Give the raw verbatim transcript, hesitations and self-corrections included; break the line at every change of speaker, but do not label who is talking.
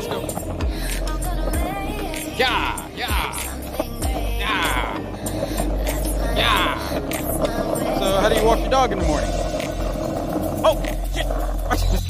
let's go. Yeah, yeah, yeah, yeah. So how do you walk your dog in the morning? Oh, shit.